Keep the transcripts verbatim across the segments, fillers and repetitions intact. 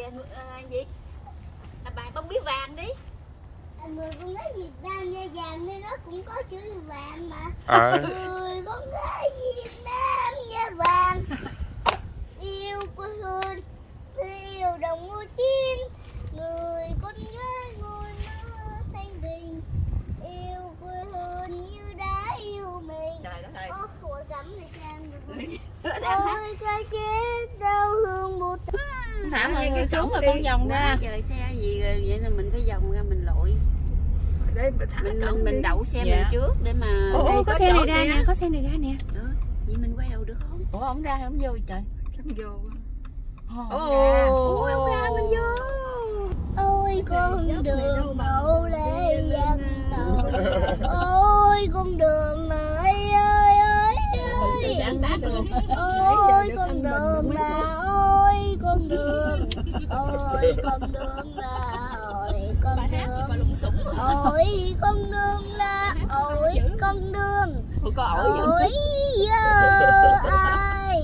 uh, gì à, bạn bông biết vàng đi. Người con gái Việt Nam da vàng nên nó cũng có chữ vàng mà. À. Người con gái Việt Nam da vàng yêu quê hương yêu đồng ngô chiến. Người con gái ngôi nó thanh bình yêu quê hương như đã yêu mình. Trời đất ơi. Ôi hội cẩm này trang ôi ca chết đau hương một thả mọi người xuống rồi con vòng ra. Trời xe gì rồi, vậy là mình phải vòng ra mình lội. Để thả mình mình, mình đậu xe dạ. mình trước để mà. Ồ, có, có xe này ra nè, có xe này ra nè. Ừ, vậy mình quay đầu được không? Ủa không ra không vô trời. Không vô. Ồ, ủa không ra mình vô. Ôi con đường mẫu lễ dân tộc. Ôi con đường ơi ơi ơi ơi. Ôi con đường là ôi con đường. Ôi con đường là ôi con đường. Ôi con đường là ôi con đường. Ôi giờ ai.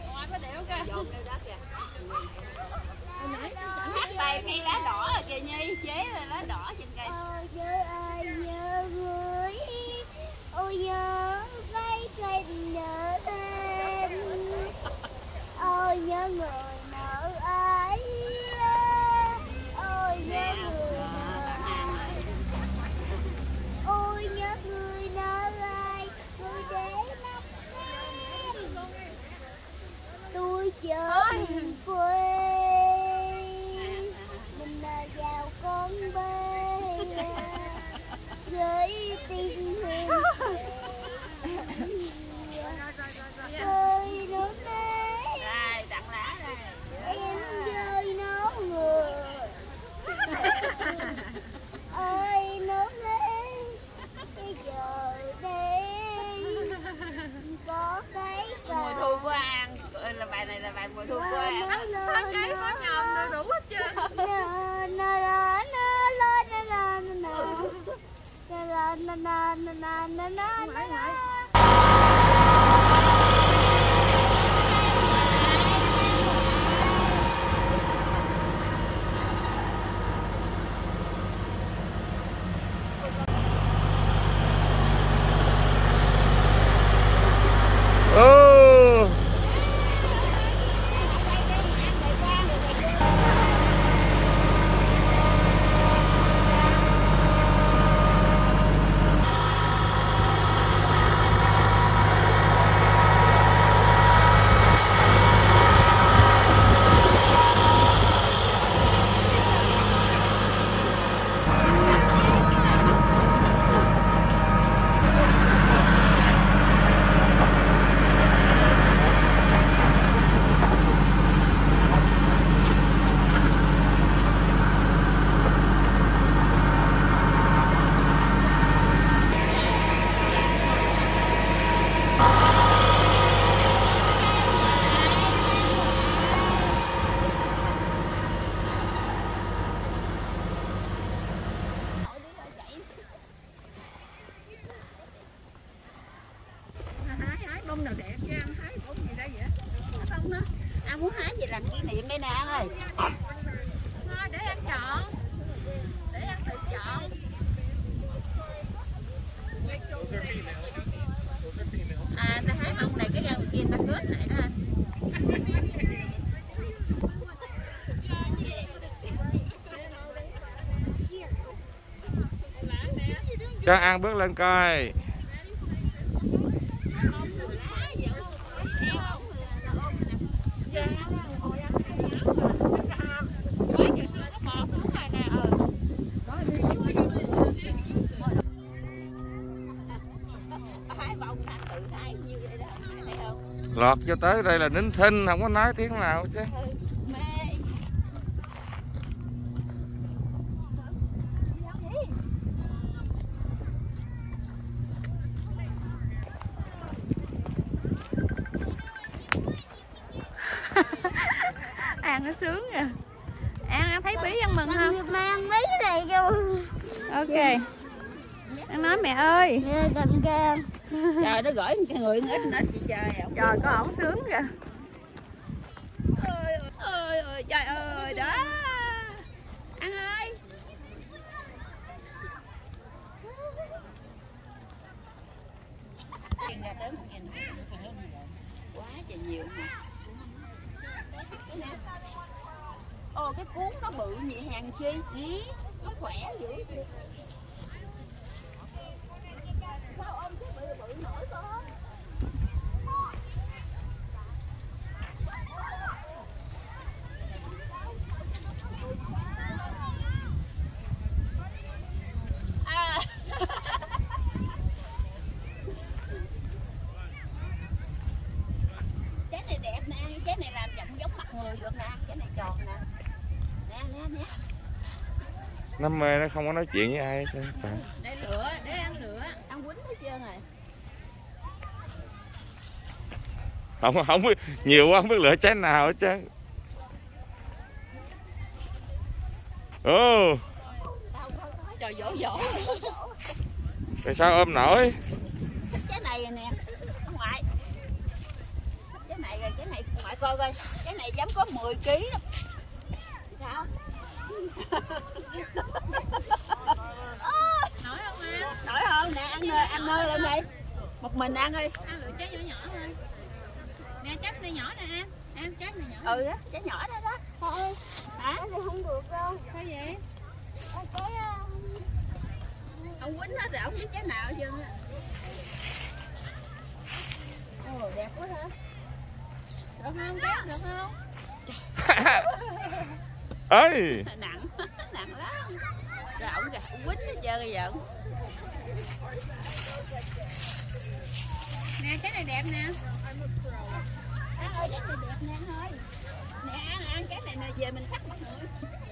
Tay cây lá đỏ rồi kìa Nhi, chế là lá đỏ trên cây. Ôi nhớ ai nhớ người, ôi nhớ vay cây nhớ em, ôi nhớ người nợ ai, ôi nhớ người nợ ai, ôi nhớ người nợ ai, người để mắt em, tôi chờ miền quê. Con bê với tình hương rơi nước nấy tặng lá đây em rơi nó người ơi nước nấy bây giờ đây có cái cờ mùa thu của An là bài này là bài mùa thu của An Hết cây có nhòm đủ hết trơn. Na na na na na na na na. Oh. Bông nào đẹp chứ An hái bông gì đây vậy? Bông đó. An muốn hái gì làm kỷ niệm đây nè An ơi. Thôi để An chọn. Để An tự chọn. À ta hái bông này cái rau kia ta kết lại đó anh. Cho An bước lên coi. Lọt cho tới đây là nín thinh, không có nói tiếng nào chứ. An nó sướng kìa. An, An thấy Bí ăn mừng không? Mang mấy cái này cho. Ok. An nói mẹ ơi. Cầm cho. Trời nó gửi người ít nữa chị trời. Trời có ổng sướng kìa. Ôi ơi ơi trời ơi đó. ra tới một nghìn quá trời nhiều mà. Ồ cái cuốn nó bự nhị hàng chi, ừ, nó khỏe dữ. Sao ôm cái bự bự nổi con? À. Trái này đẹp nè, trái này làm chậm giống mặt người được nè, trái này tròn nè. Nè nè nè. Nó mê, nó không có nói chuyện với ai hết. Để lửa, để ăn lửa, ăn quýnh hết trơn rồi. Không không biết nhiều quá không biết lựa trái nào hết trơn. Ồ. Trời dỗ dỗ. Tại sao ôm nổi? Thích trái này nè, ông ngoại. Thích trái này rồi, trái này ngoại coi coi, trái này dám có mười ký đó. Sao? Nổi không em? Nổi không? Nè ăn ăn nơi lên đây. Một mình ăn đi. Ăn lựa trái nhỏ nhỏ thôi. Nè trái này nhỏ nè em. Em trái này nhỏ. Ừ đó, trái nhỏ đó đó. Thôi, Hả? thì không được đâu. Sao vậy? Cái Ông quýnh nó thì ông biết trái nào hết trơn á. Ồ đẹp quá hả? Được không? Trái được không? Ơi. Nặng, nặng lắm. Rồi ổng kìa, ông quýnh hết trơn rồi giận. Nè trái này đẹp nè. Ăn ơi cái này đẹp nè thôi. Nè ăn ăn cái này nè về mình cắt mất người.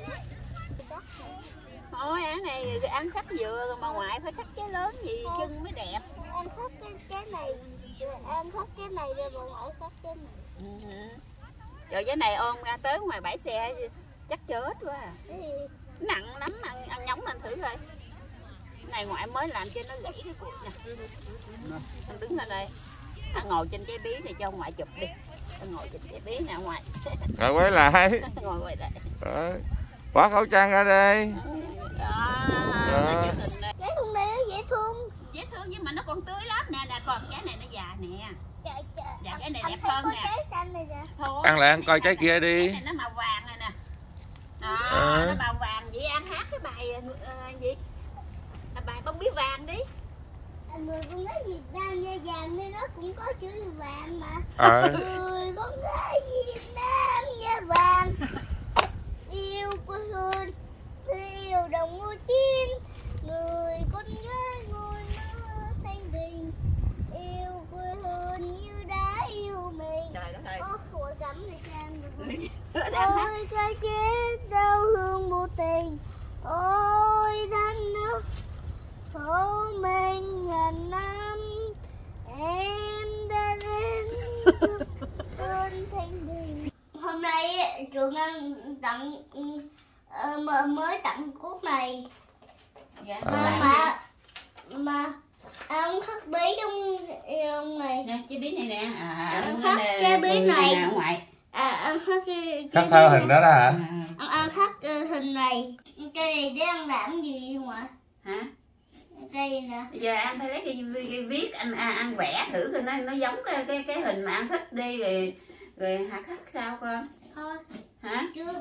Thôi ăn này ăn cắt dừa mà ngoại phải cắt trái lớn gì chân mới đẹp. ăn khóc cái cái này, ăn khóc cái này rồi mà ngoại khóc cái này. Ừ. Rồi cái này ôm ra tới ngoài bãi xe chắc chết quá à. Nặng lắm, ăn ăn nhóng lên thử coi. Cái này ngoại mới làm cho nó gãy cái cuộc nè. Anh đứng lên đây. Anh ngồi trên cái bí này cho ngoại chụp đi. Anh ngồi trên cái bí nè ngoại. Rồi quay lại. Ngồi quay lại. Rồi. Bỏ khẩu trang ra đây. Đó, nó chụp hình này. Cái con này nó dễ thương. Dễ thương nhưng mà nó còn tươi lắm nè, nè còn cái này nó già nè. Trời trời. Dạ cái này Anh đẹp thấy hơn có nè. trái xanh này nè. Thôi, Ăn lại ăn coi trái kia đi. Cái này nó màu vàng này nè. Đó, À. nó màu vàng vậy ăn hát cái bài uh, gì? À, bài bông bí vàng đi. Người con gái Việt Nam da vàng nên nó cũng có chữ vàng mà. Ờ. Người con gái Việt Nam da vàng yêu quê hương, yêu đồng mua chim. Người con gái ngồi mơ thanh bình, yêu quê hương như đã yêu mình. Trời đất ơi. Ôi, hội cảm này trang rồi. Đang hát. Ôi cái chết đau thương vô tình, ôi đánh nó khổ mình ngàn năm, em đã đến cơn thanh bình. Hôm nay ấy, trường ăn tặng uh, mới tặng cuốc này. Dạ. Mà mà mà ăn khắc bí trong trong này. Nè, trái bí này nè. À, Ăn khắc trái bí này. Nè, ngoại. À, ăn khắc cái Khắc theo hình đó đó hả? ăn ăn khắc uh, hình này. Cây này để ăn làm gì không ạ? Hả? Cây nè. Bây giờ anh phải lấy cái, cái viết anh à, ăn vẽ thử coi nó nó giống cái cái cái hình mà anh thích đi rồi rồi hả khắc sao con? Thôi. Hả? Chưa.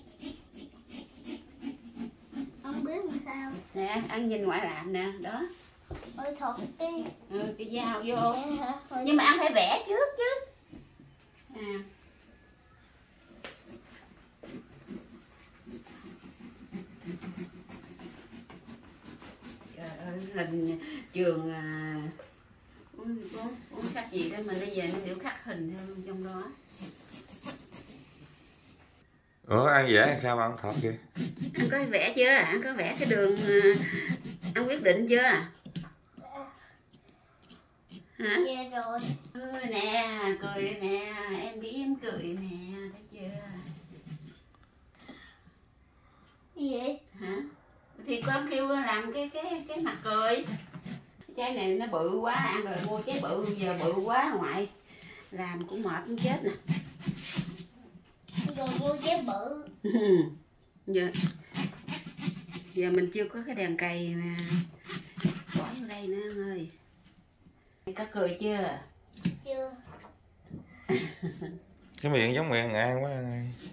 Không biết làm sao. Nè, ăn nhìn ngoại làm nè, đó. Ôi thật cái. Ừ, cái dao vô. Hả? Nhưng mà ăn phải vẽ trước chứ. À. Trời ơi, hình trường à, cuốn, cuốn, cuốn sách gì đó mình bây giờ nó biểu khắc hình theo trong đó. Ủa ăn vẽ làm sao mà ăn thật vậy? Anh có vẽ chưa? Anh có vẽ cái đường anh quyết định chưa? Hả? Dạ rồi. Ừ, nè, cười nè, em biết em cười nè, thấy chưa? Gì vậy? Hả? Thì con kêu làm cái cái cái mặt cười. Trái này nó bự quá, ăn rồi mua trái bự giờ bự quá ngoại. Làm cũng mệt cũng chết nè. Rồi mua trái bự. Giờ giờ mình chưa có cái đèn cày mà bỏ vô đây nữa ơi. Có cười chưa? Chưa. Cái miệng giống miệng An quá.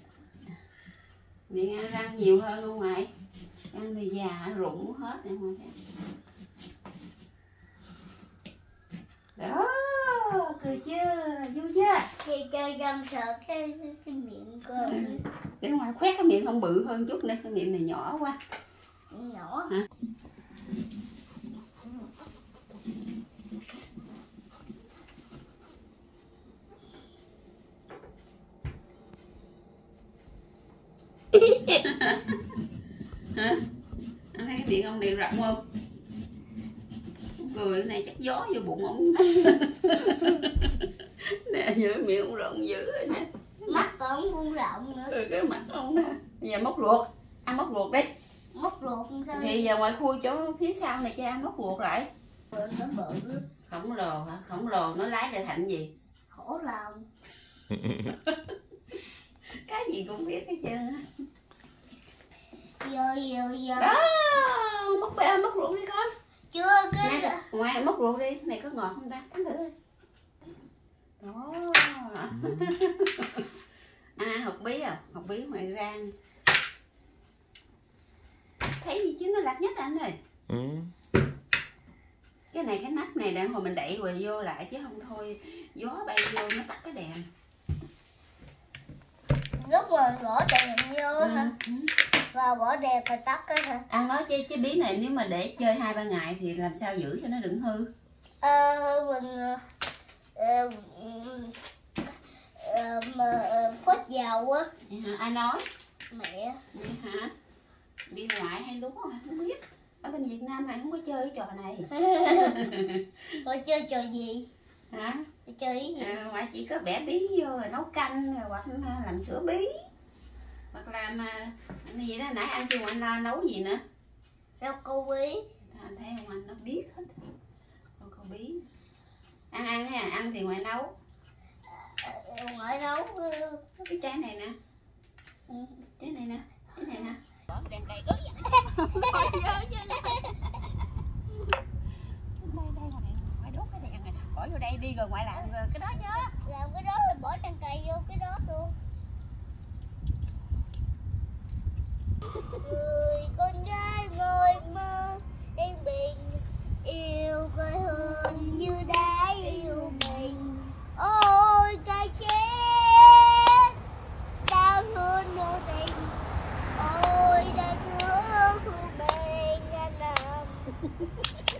Miệng ăn răng nhiều hơn không ngoại? Ăn thì già rụng hết em không thấy. Đó, cười chưa? Vui chưa? Thì chơi dân sợ cái, cái, cái miệng của Ừ. Để ngoài khoét cái miệng không bự hơn chút nữa, cái miệng này nhỏ quá. nhỏ. Hả? Hả? Anh thấy cái miệng ông này rộng không? Ông cười cái này chắc gió vô bụng ông. Nè, giữa miệng ông rộng dữ rồi nè. Mắt còn cũng rộng nữa. Ừ, cái mặt ông nè. Bây giờ móc ruột, ăn móc ruột đi. Móc ruột thôi. Thì giờ ngoài khui chỗ phía sau này cho ăn móc ruột lại. Nó bự. Khổng lồ hả? Khổng lồ nó lái lại thành gì? Khổ lòng. Cái gì cũng biết hết trơn á. Giờ giờ giờ. Đó, móc bè móc ruột đi con. Chưa cái. Nè, ngoài móc ruột đi, này có ngọt không ta? Cắn thử đi. Đó. Ăn ăn hột bí à? Hột bí ngoài rang. Thấy gì chứ nó lạc nhất anh ơi. Ừ. Cái này cái nắp này để hồi mình đậy rồi vô lại chứ không thôi gió bay vô nó tắt cái đèn. Lúc mà bỏ đèn vô hả? Ừ. Và bỏ đèn phải tắt cái hả? Ăn nói chứ cái bí này nếu mà để chơi hai ba ngày thì làm sao giữ cho nó đừng hư? À, mình ờ, ờ, mà ờ, phết dầu á. Vậy hả? Ai nói? Mẹ. Vậy hả? Đi ngoại hay đúng không? Không biết. Ở bên Việt Nam này không có chơi cái trò này. Rồi chơi trò gì? Hả? Chơi cái gì? À, ngoại chỉ có bẻ bí vô rồi nấu canh rồi hoặc làm sữa bí. Hoặc làm cái gì đó nãy ăn chưa ngoại lo nấu gì nữa? Rau câu bí. Anh thấy không anh nó biết hết. Rau câu bí. Ăn ăn nha, ăn thì ngoại nấu. À, ngoại nấu. Cái trái này nè. Ừ. Trái này nè, trái này nè. Bỏ đèn cày ớt vậy. Đây đây ngoại, ngoại đốt cái đèn này, bỏ vô đây đi rồi ngoại làm cái đó chứ. Làm cái đó rồi bỏ đèn cày vô cái đó luôn. Người con gái ngồi mơ yên bình yêu quê hương như đã yêu mình. Ôi cái chết đau thương vô tình. Ôi đã cứu khu bên Nam.